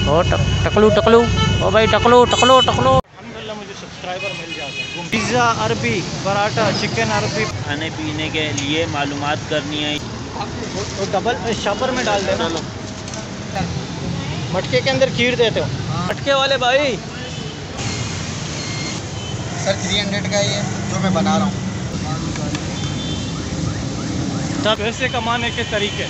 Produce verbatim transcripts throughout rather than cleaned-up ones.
ओ टक, टकलू टकलू ओ भाई टकलू टकलू टकलू। अल्हम्दुलिल्लाह मुझे सब्सक्राइबर मिल जाते हैं। पिज़्ज़ा अरबी, पराठा, चिकन अरबी, खाने पीने के लिए मालूमात करनी है तो डबल शॉपर में डाल देना। मटके के अंदर खीर देते हो? हाँ। मटके वाले भाई सर थ्री हंड्रेड का ये जो मैं बना रहा हूँ। पैसे कमाने के तरीके।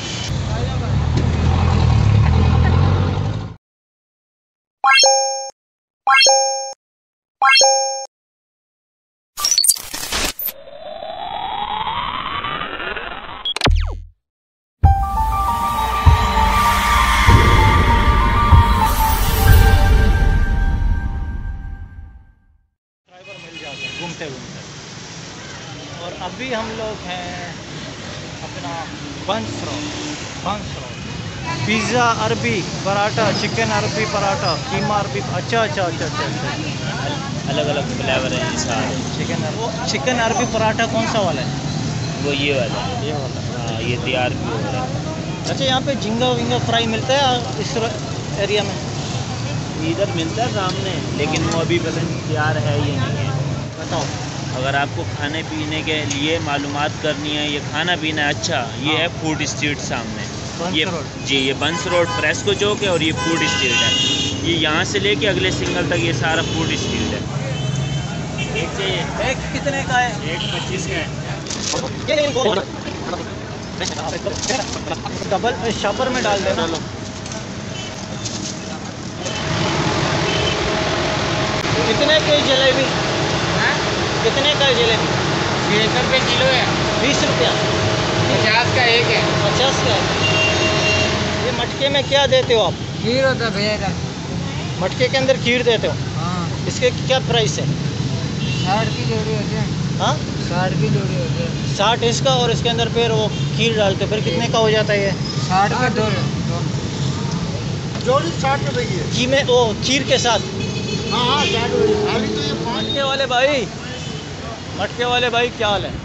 मिल जाते हैं घूमते घूमते। और अभी हम लोग हैं अपना Bans road. Bans road pizza अरबी, पराठा, चिकन अरबी पराठा, कीमा अरबी। अच्छा अच्छा अच्छा अच्छा अच्छा अलग अलग फ्लेवर हैं सारे। चिकन अरबी, वो चिकन अरबी पराठा कौन सा वाला है? वो ये वाला है। ये वाला। हाँ ये तैयार भी हो रहा है। अच्छा यहाँ पे झींगा विंगा फ्राई मिलता है इस एरिया में? इधर मिलता है सामने, लेकिन वो अभी पता नहीं तैयार है ये नहीं है। बताओ। अगर आपको खाने पीने के लिए मालूमात करनी है, ये खाना पीना है, अच्छा ये है फूड स्ट्रीट सामने। ये जी ये बंस रोड फ्रेस्को चौक है और ये फूड स्ट्रीट है। ये यहाँ से लेके अगले सिंगल तक ये सारा फूड स्ट्रीट है। एक चाहिए। एक कितने का है? एक पच्चीस का है। डबल शॉपर में डाल देना। कितने की जलेबी? कितने का है जलेबी? बीस रुपये किलो है। बीस रुपया? पचास का एक है। पचास का है। ये मटके में क्या देते हो आप? खीर होता है भैया का। मटके के अंदर खीर देते हो? हाँ। इसके क्या प्राइस है? साठ की जोड़ी होती है। हाँ साठ की जोड़ी होती है। साठ इसका, और इसके अंदर फिर वो खीर डालते हो, फिर कितने का हो जाता है ये? साठ का दो जोड़ी साठ रुपये की है। घी में वो खीर के साथ? हाँ हाँ साठ रुपये। अभी तो ये मटके वाले भाई, मटके वाले भाई क्या हाल है?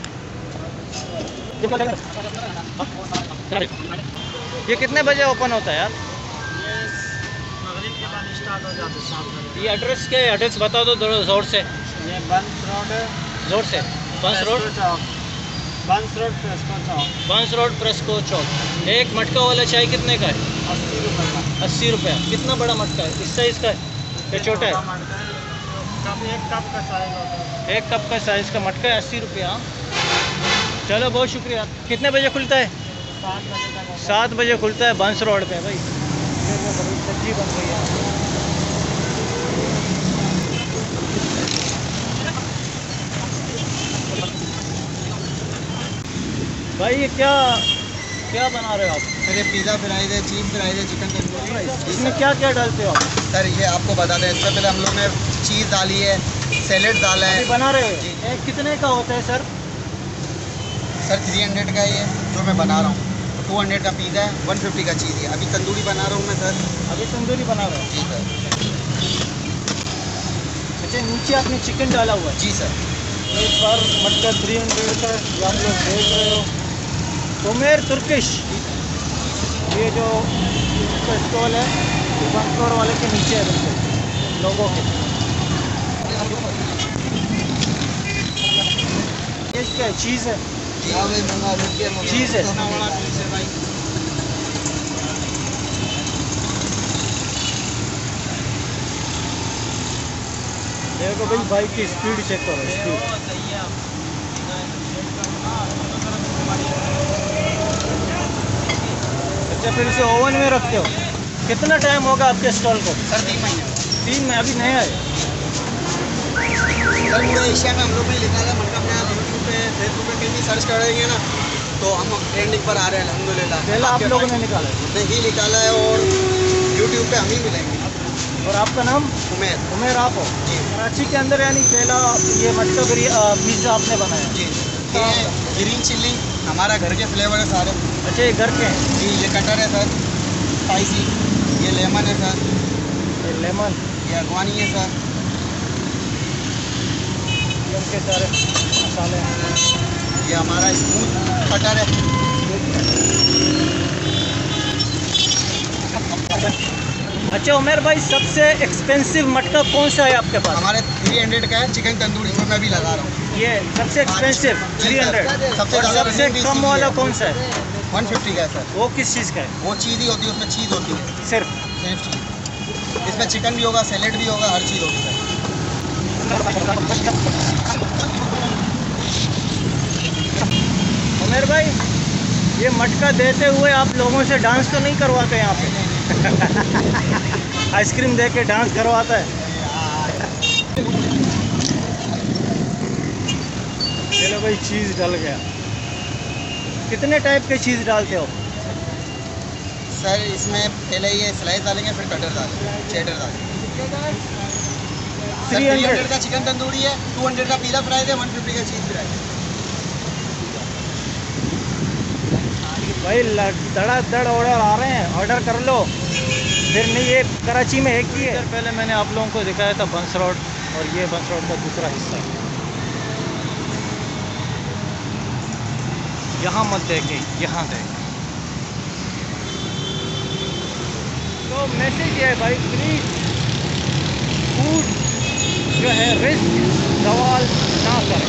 ये कितने बजे ओपन होता है यार? मगरिब के बाद स्टार्ट हो जाता है शाम को। ये एड्रेस के एड्रेस बता दो जोर से। ये बंस रोड है। जोर से। बंस रोड चौक। बंस रोड प्रेस्को चौक। बंस रोड प्रेस्को चौक। एक मटका वाला चाय कितने का है? अस्सी रुपये का। अस्सी रुपया। कितना बड़ा मटका है? इस साइज़ का है या छोटा है? कप एक कप का साइज होता है। एक कप का साइज़ का मटका है अस्सी रुपया। चलो बहुत शुक्रिया। कितने बजे खुलता है? सात बजे तक। सात बजे खुलता है बंस रोड पे भाई। सब्जी बन रही है। भाई ये क्या क्या बना रहे हो आप? सर ये पिज़्ज़ा फ्राइज है, चीज़ फ्राइज है, चिकन तंदूरी फ्राइज। इसमें क्या क्या डालते हो आप? सर ये आपको बता दें, इससे पहले हम लोग ने चीज़ डाली है, सैलेड डाला अभी है। बना रहे हो? जी। एक कितने का होता है सर? सर थ्री हंड्रेड का ये जो मैं बना रहा हूँ। टू हंड्रेड का पिज़्ज़ा है, वन फिफ्टी का चीज़ है। अभी तंदूरी बना रहा हूँ मैं सर। अभी तंदूरी बना रहे हो? जी सर। अच्छा नीचे आपने चिकन डाला हुआ है? जी सर। एक बार मटका थ्री हंड्रेड का ये आप लोग देख रहे हो। उमेर तुर्किश, ये जो इसका स्टॉल है वन फ्लोर वाले के नीचे है बिल्कुल लोगों के। ये क्या है? चीज़ है? चीज़ है। देखो भाई बाइक की स्पीड चेक करो। स्पीड अच्छा फिर इसे ओवन में रखते हो? कितना टाइम होगा आपके स्टॉल को? सर तीन महीने। तीन में अभी नहीं आए? सर पूरे एशिया में हम लोग ने निकाला, मतलब अपने यहाँ यूट्यूब पे फेसबुक पे कहीं भी सर्च करेंगे ना तो हम ट्रेंडिंग पर आ रहे हैं अल्हम्दुलिल्लाह। पहला आप लोगों ने निकाला है? हमने ही निकाला है और यूट्यूब पे हम ही मिलेंगे। और आपका नाम? उमेर। उमेर आप हो? जी। कराची के अंदर यानी पहला ये मटका पिज़्ज़ा आपने बनाया? जी। ये ग्रीन चिल्ली हमारा घर के फ्लेवर है सारे। अच्छा ये घर के हैं? जी। ये कटर है सर स्पाइसी। ये लेमन है सर। ये लेमन। ये अगवानी है सर। ये उनके सारे मसाले हैं। ये हमारा स्मूथ कटर है। अच्छा उमेर भाई, सबसे एक्सपेंसिव मटका कौन सा है आपके पास? हमारे थ्री हंड्रेड का है चिकन तंदूरी, जो मैं भी लगा रहा हूँ। ये सबसे एक्सपेंसिव थ्री हंड्रेड। सबसे और ज़्यादा सबसे कम वाला कौन सा है? वन फिफ्टी का है सर। वो किस चीज़ का है? वो चीज़ ही होती है, उसमें चीज़ होती है, सिर्फ सिर्फ चीज़। इसमें चिकन भी होगा, सैलेड भी होगा, हर चीज़ होगी सर। उमेर भाई, ये मटका देते हुए आप लोगों से डांस तो नहीं करवाते यहाँ पे? आइसक्रीम दे के डांस करवाता है। चलो भाई, चीज़ डल गया। कितने टाइप के चीज़ डालते हो? सर इसमें पहले ये स्लाइस डालेंगे, फिर कटर डालेंगे, चेडर डालेंगे। सर थ्री हंड्रेड का चिकन तंदूरी है, टू हंड्रेड का पिज़्ज़ा फ्राइज है, वन फिफ्टी का चीज़ फ्राइज है। भाई धड़ाधड़ ऑर्डर आ रहे हैं, ऑर्डर कर लो। फिर नहीं, ये कराची में एक ही है। पहले मैंने आप लोगों को दिखाया था बंस रोड, और ये बंस रोड का दूसरा हिस्सा है। यहाँ मत देखे, यहाँ देख। तो मैसेज ये है भाई, प्लीज फूड जो है रिस्क सवाल ना करें।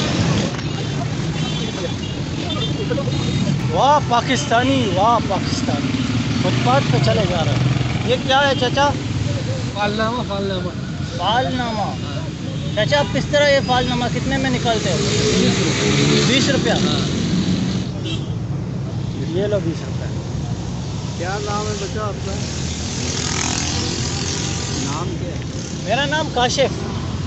वाह पाकिस्तानी, वाह पाकिस्तानी, फुटपाथ पे चले जा रहे हैं। ये क्या है चाचा? फालनामा, फालनामा। फालनामा। चाचा आप किस तरह ये फालनामा कितने में निकालते हो? बीस रुपया। ये लो बीस रुपया। क्या नाम है बच्चा आपका? नाम क्या है? मेरा नाम काशिफ।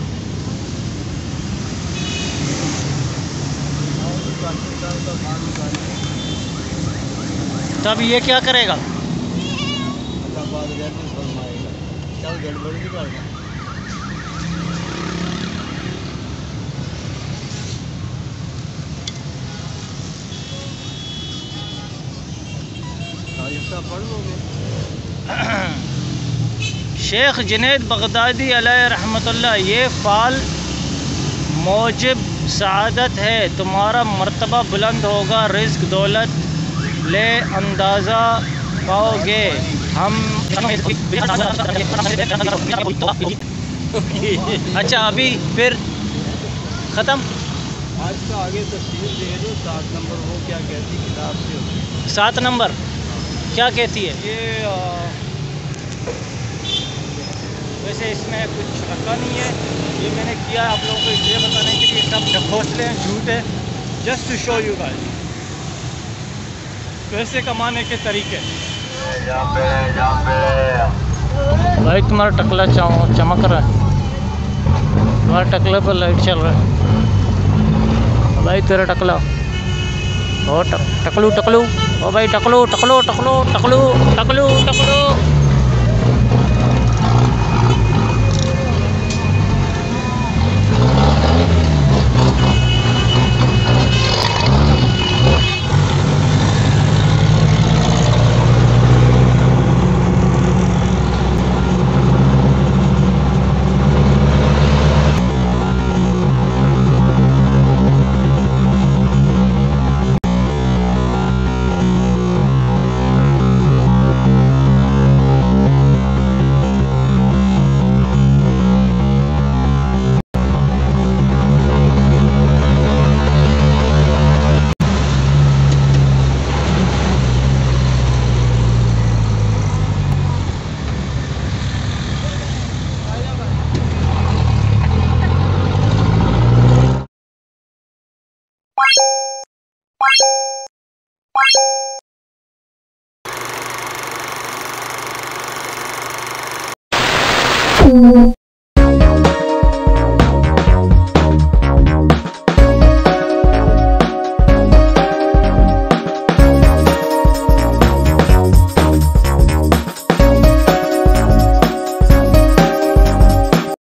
तो अब ये क्या करेगा? चल गड़बड़ नहीं करना। पढ़ लोगे? शेख जुनैद बगदादी अलैहि रहमतुल्लाह, ये फ़ाल मौजिब सआदत है, तुम्हारा मर्तबा बुलंद होगा, रिज़्क दौलत ले अंदाज़ा पाओगे। हम अच्छा अभी फिर ख़त्म। आज का आगे तफसील दे दो। सात नंबर वो क्या कहती किताब से? सात नंबर क्या कहती है? ये आ, वैसे इसमें कुछ रखा नहीं है, ये मैंने किया आप लोगों को इसलिए बताने के लिए, सब ढकोसले हैं, झूठ है, just to show you guys पैसे कमाने के तरीके। भाई तुम्हारा टकला चमक रहा है, तुम्हारे टकले पर लाइट चल रहा है भाई, तेरा टकला ओ टक, टकलू टकलू ओ भाई, टकलू टकलू टकलू टकलू टकलू टकलू। Ooh.